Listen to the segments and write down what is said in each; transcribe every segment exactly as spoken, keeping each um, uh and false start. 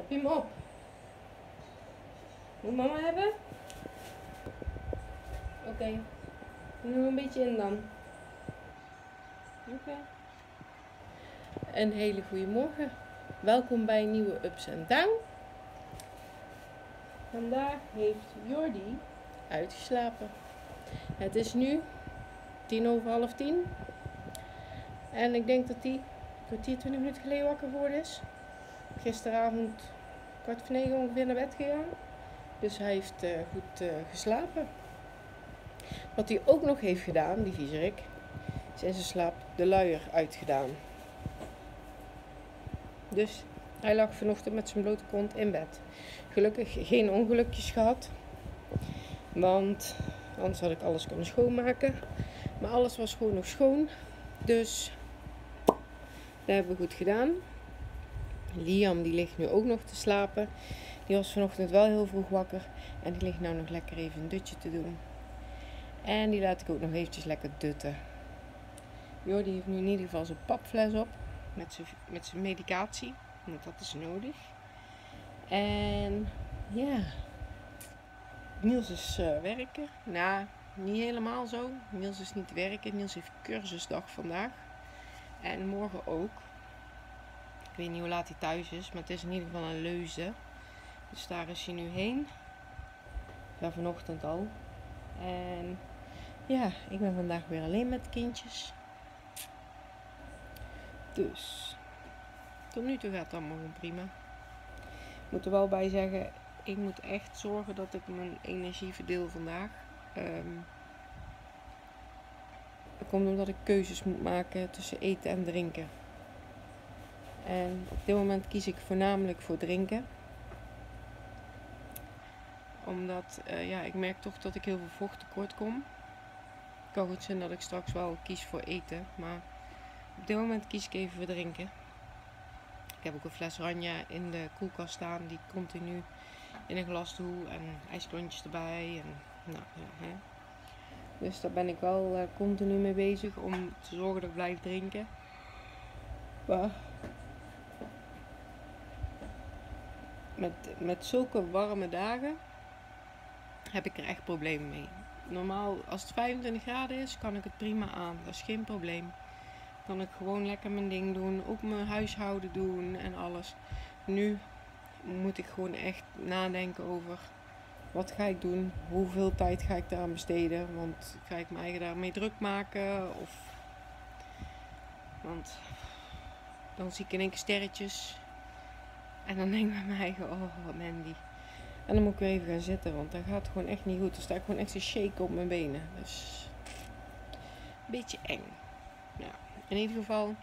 Heb je hem op? Moet mama hebben? Oké. Okay. Doe nog een beetje in dan. Oké. Okay. Een hele goede morgen. Welkom bij een nieuwe Ups and Down. Vandaag heeft Jordi uitgeslapen. Het is nu tien over half tien. En ik denk dat hij een kwartier, twintig minuten geleden wakker geworden is. Gisteravond kwart voor negen ongeveer naar bed gegaan. Dus hij heeft uh, goed uh, geslapen. Wat hij ook nog heeft gedaan, die viezerik, is in zijn slaap de luier uitgedaan. Dus hij lag vanochtend met zijn blote kont in bed. Gelukkig geen ongelukjes gehad. Want anders had ik alles kunnen schoonmaken. Maar alles was gewoon nog schoon. Dus dat hebben we goed gedaan. Liam die ligt nu ook nog te slapen. Die was vanochtend wel heel vroeg wakker. En die ligt nou nog lekker even een dutje te doen. En die laat ik ook nog eventjes lekker dutten. Jordi heeft nu in ieder geval zijn papfles op. Met zijn, met zijn medicatie. Want dat is nodig. En ja. Niels is uh, werken. Nou, niet helemaal zo. Niels is niet werken. Niels heeft cursusdag vandaag. En morgen ook. Ik weet niet hoe laat hij thuis is. Maar het is in ieder geval een Leuze. Dus daar is hij nu heen. Ja, vanochtend al. En ja, ik ben vandaag weer alleen met kindjes. Dus tot nu toe gaat het allemaal gewoon prima. Ik moet er wel bij zeggen, ik moet echt zorgen dat ik mijn energie verdeel vandaag. Um, dat komt omdat ik keuzes moet maken tussen eten en drinken. En op dit moment kies ik voornamelijk voor drinken. Omdat, uh, ja, ik merk toch dat ik heel veel vocht tekort kom. Het kan goed zijn dat ik straks wel kies voor eten. Maar op dit moment kies ik even voor drinken. Ik heb ook een fles Ranja in de koelkast staan. Die continu in een glas doe. En ijsklontjes erbij. En, nou, ja, hè. Dus daar ben ik wel uh, continu mee bezig. Om te zorgen dat ik blijf drinken. Maar met, met zulke warme dagen heb ik er echt problemen mee. Normaal, als het vijfentwintig graden is, kan ik het prima aan. Dat is geen probleem. Kan ik gewoon lekker mijn ding doen. Ook mijn huishouden doen en alles. Nu moet ik gewoon echt nadenken over wat ga ik doen. Hoeveel tijd ga ik daaraan besteden. Want ga ik mijn eigen daarmee druk maken. Of Want dan zie ik in één keer sterretjes. En dan denk ik bij mijn eigen, oh Mandy. En dan moet ik weer even gaan zitten, want dat gaat gewoon echt niet goed. Dan sta ik gewoon echt te shaken op mijn benen. Dus een beetje eng. Ja, in ieder geval.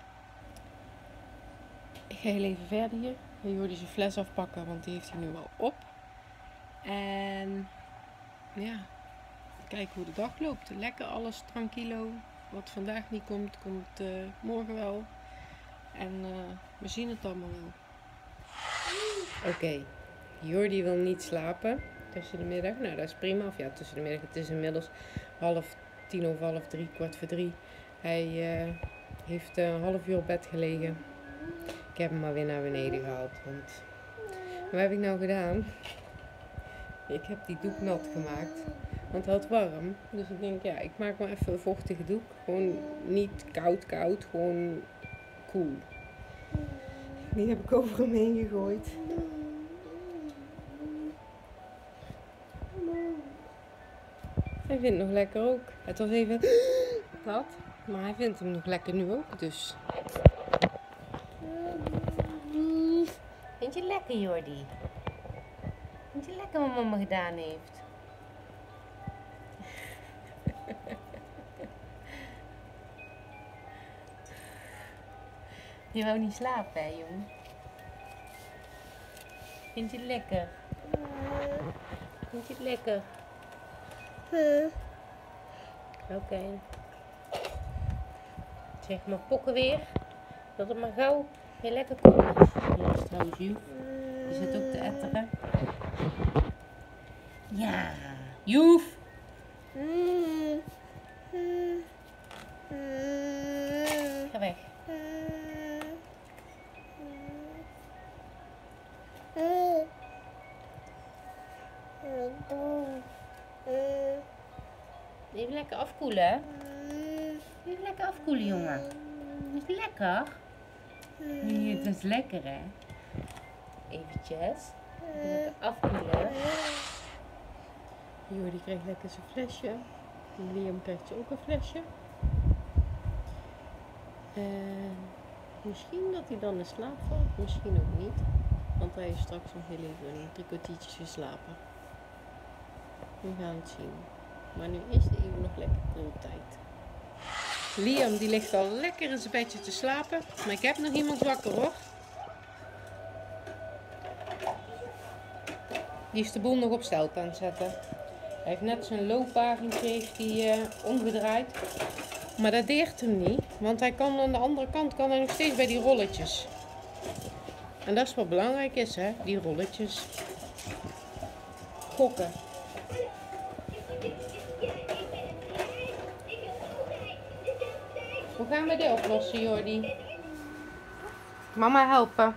Ik ga heel even verder hier. Ik ga Jordi zijn fles afpakken, want die heeft hij nu wel op. En ja, kijken hoe de dag loopt. Lekker alles tranquilo. Wat vandaag niet komt, komt uh, morgen wel. En uh, we zien het allemaal wel. Oké. Okay. Jordi wil niet slapen tussen de middag. Nou, dat is prima. Of ja, tussen de middag. Het is inmiddels half tien of half drie, kwart voor drie. Hij uh, heeft uh, een half uur op bed gelegen. Ik heb hem maar weer naar beneden gehaald. Want wat heb ik nou gedaan? Ik heb die doek nat gemaakt. Want het had warm. Dus ik denk, ja, ik maak maar even een vochtige doek. Gewoon niet koud, koud. Gewoon koel. Die heb ik over hem heen gegooid. Hij vindt het nog lekker ook. Het was even nat, maar hij vindt hem nog lekker nu ook. Dus. Vind je lekker, Jordi? Vind je lekker wat mama gedaan heeft? Je wou niet slapen, hè, jongen? Vind je het lekker? Vind je het lekker? Oké. Okay. Zeg maar pokken weer. Dat het maar gauw heel lekker komt. Hier is trouwens Joef. Die zit ook te etteren. Ja, Joef! Ga weg. lekker afkoelen, hè? Wil je lekker afkoelen, jongen? Is het lekker? Nee, het is lekker, hè? Eventjes. Lekker afkoelen. Jordi krijgt lekker zijn flesje. Liam krijgt ze ook een flesje. En misschien dat hij dan in slaap valt, misschien ook niet. Want hij is straks nog heel even drie kwartiertjes geslapen. We gaan het zien. Maar nu is het even nog lekker koeltijd. Liam die ligt al lekker in zijn bedje te slapen. Maar ik heb nog iemand wakker hoor. Die is de boel nog op stel aan het zetten. Hij heeft net zijn loopwagentje heeft hij, uh, omgedraaid. Maar dat deert hem niet. Want hij kan aan de andere kant kan hij nog steeds bij die rolletjes. En dat is wat belangrijk is, hè? Die rolletjes. Gokken. Hoe gaan we dit oplossen, Jordi? Mama helpen.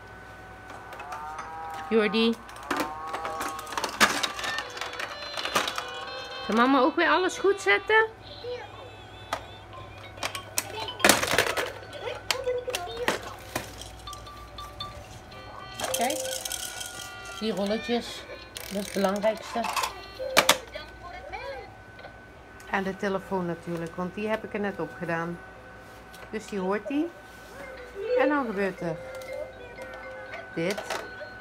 Jordi. Kan mama ook weer alles goed zetten? Kijk, die rolletjes, dat is het belangrijkste. En de telefoon natuurlijk, want die heb ik er net op gedaan. Dus die hoort hij. En dan gebeurt er dit.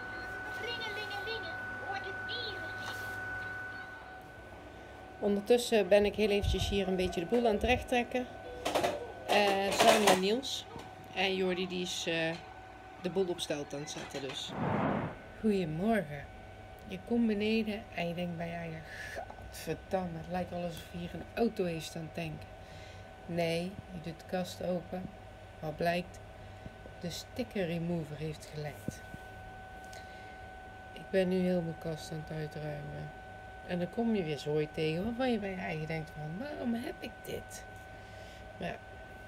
Ondertussen ben ik heel eventjes hier een beetje de boel aan het recht trekken. Uh, samen met Niels. En Jordi die is uh, de boel op stel aan het zetten dus. Goedemorgen. Je komt beneden en je denkt bij je eigen, gadverdamme, het lijkt wel alsof hier een auto heeft staan tanken. Nee, je doet de kast open. Wat blijkt, de sticker remover heeft gelekt. Ik ben nu heel mijn kast aan het uitruimen. En dan kom je weer zooi tegen waarvan je bij je eigen denkt van, waarom heb ik dit? Maar ja,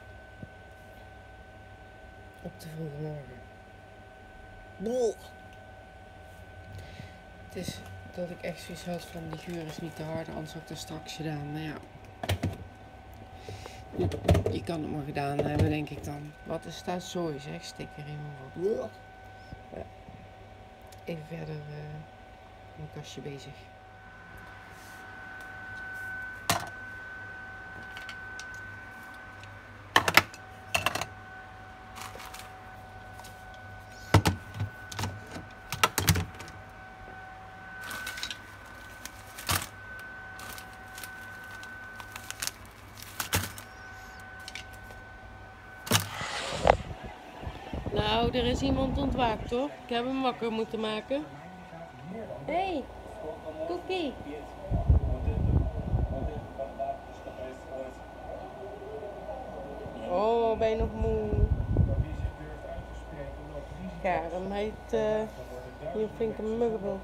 op de vroege morgen. Boel. Het is dat ik echt zoiets had van, die geur is niet te hard, anders had ik het straks gedaan. Maar ja, je kan het maar gedaan hebben, denk ik dan. Wat is dat zooi zeg, sticker remover. Ja. Even verder uh, mijn kastje bezig. Nou, er is iemand ontwaakt hoor. Ik heb hem wakker moeten maken. Hé, hey, Cookie. Oh, ben je nog moe? Karen, hij heeft uh, hier een flinke muggenbult.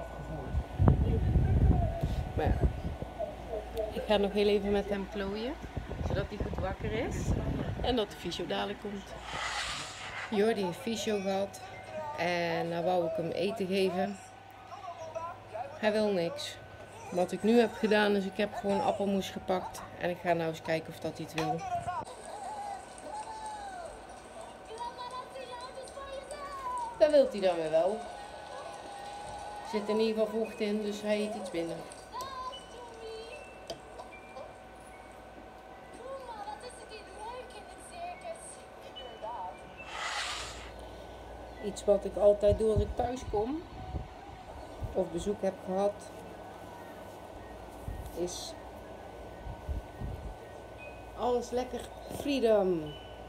Maar ja, ik ga nog heel even met hem klooien. Zodat hij goed wakker is. En dat de fysio dadelijk komt. Jordi heeft fysio gehad en nou wou ik hem eten geven. Hij wil niks. Wat ik nu heb gedaan is ik heb gewoon appelmoes gepakt en ik ga nou eens kijken of dat hij het wil. Dat wil hij dan weer wel. Er zit in ieder geval vocht in, dus hij eet iets binnen. Iets wat ik altijd doe als ik thuis kom of bezoek heb gehad, is alles lekker freedom.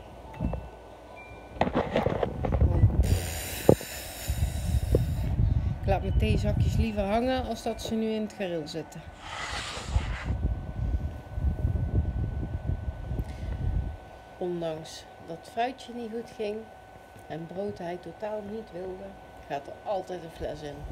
Ik laat mijn theezakjes liever hangen als dat ze nu in het gareel zitten. Ondanks dat het fruitje niet goed ging en brood hij totaal niet wilde, gaat er altijd een fles in.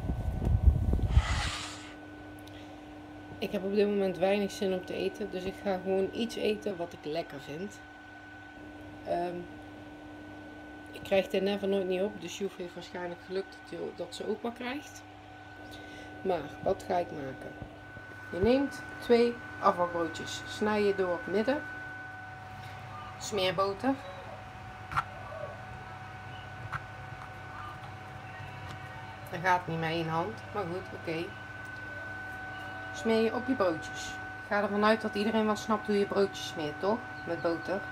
Ik heb op dit moment weinig zin om te eten, dus ik ga gewoon iets eten wat ik lekker vind. Um, ik krijg de never nooit niet op, dus Joef heeft waarschijnlijk geluk dat, dat ze ook maar krijgt. Maar, wat ga ik maken? Je neemt twee afvalbroodjes, snij je door het midden, smeer boter. Dat gaat niet met één hand, maar goed, oké. Okay. Smeer je op je broodjes. Ik ga ervan uit dat iedereen wel snapt hoe je broodjes smeert, toch? Met boter.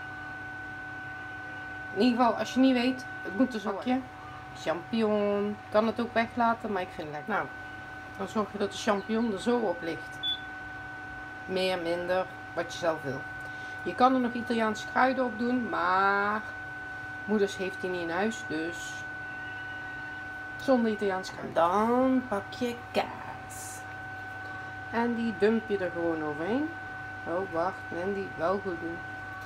In ieder geval, als je niet weet, het moet een zakje. Champignon, kan het ook weglaten, maar ik vind het lekker. Nou, dan zorg je dat de champignon er zo op ligt. Meer, minder, wat je zelf wil. Je kan er nog Italiaanse kruiden op doen, maar moeders heeft die niet in huis, dus zonder Italiaanse kruiden. Dan pak je kaas. En die dump je er gewoon overheen. Oh, wacht, en die wel goed doen.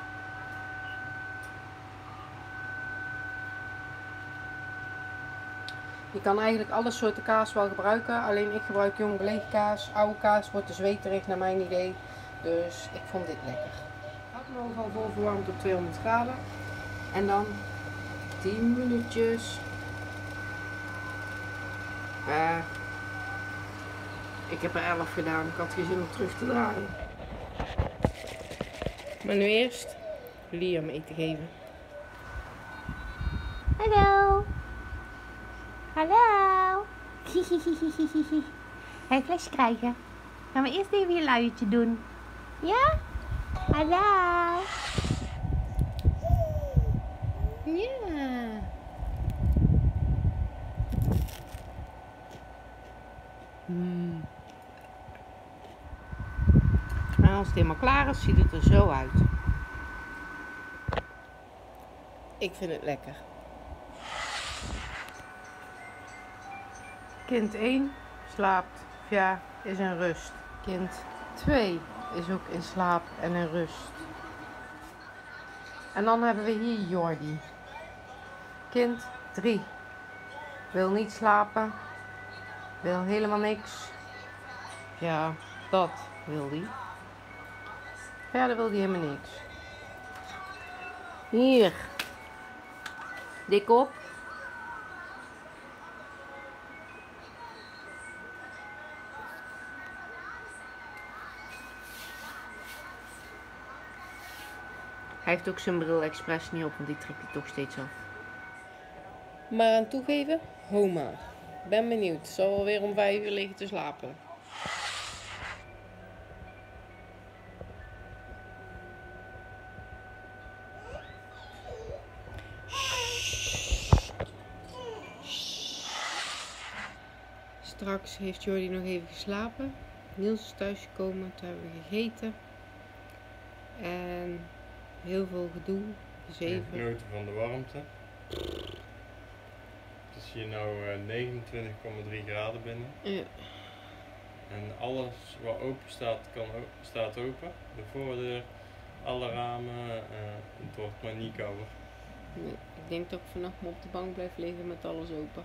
Je kan eigenlijk alle soorten kaas wel gebruiken, alleen ik gebruik jong beleg kaas. Oude kaas wordt te zweterig naar mijn idee, dus ik vond dit lekker. Ik had hem al vol verwarmd op tweehonderd graden en dan tien minuutjes. Uh, ik heb er elf gedaan, ik had geen zin om terug te draaien. Maar nu eerst Liam eten geven. Hallo. Hallo. Ga je flesje krijgen? Gaan we eerst even je luiertje doen? Ja? Hallo. Ja. Mm. En als het helemaal klaar is, ziet het er zo uit. Ik vind het lekker. Kind één slaapt, ja, is in rust. Kind twee is ook in slaap en in rust. En dan hebben we hier Jordi. Kind drie wil niet slapen, wil helemaal niks. Ja, dat wil hij. Verder wil hij helemaal niks. Hier. Dik op. Hij heeft ook zijn bril expres niet op, want die trekt hij toch steeds af. Maar aan toegeven, Homa. Ben benieuwd. Zal alweer om vijf uur liggen te slapen. Straks heeft Jordi nog even geslapen. Niels is thuisgekomen, toen hebben we gegeten. En heel veel gedoe. Zeven. Genoten van de warmte. Het is hier nu uh, negenentwintig komma drie graden binnen. Ja. En alles wat open staat, kan, staat open. De voordeur, alle ramen, uh, het wordt maar niet kouder. Nee, ik denk dat ik vannacht maar op de bank blijf liggen met alles open.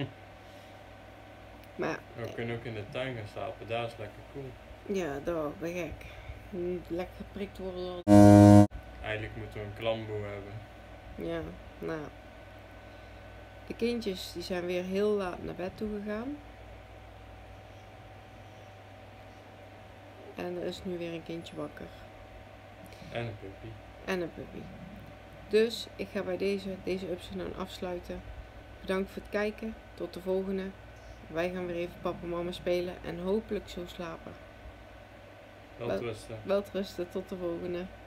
Maar we kunnen ook in de tuin gaan slapen, daar is lekker cool. Ja, daar ben gek. Lekker geprikt worden. Eigenlijk moeten we een klamboe hebben. Ja, nou. De kindjes die zijn weer heel laat naar bed toe gegaan. En er is nu weer een kindje wakker. En een puppy. En een puppy. Dus ik ga bij deze, deze upside afsluiten. Bedankt voor het kijken. Tot de volgende. Wij gaan weer even papa en mama spelen en hopelijk zo slapen. Welterusten. Welterusten, tot de volgende.